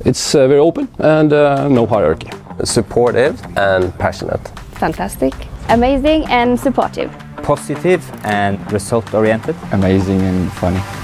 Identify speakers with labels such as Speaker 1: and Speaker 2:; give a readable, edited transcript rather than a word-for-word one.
Speaker 1: It's very open and no hierarchy.
Speaker 2: Supportive and passionate.
Speaker 3: Fantastic. Amazing and supportive.
Speaker 4: Positive and result-oriented.
Speaker 5: Amazing and funny.